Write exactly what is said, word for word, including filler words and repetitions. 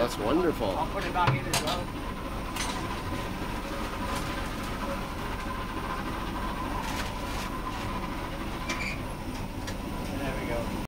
that's wonderful. I'll put it back in as well.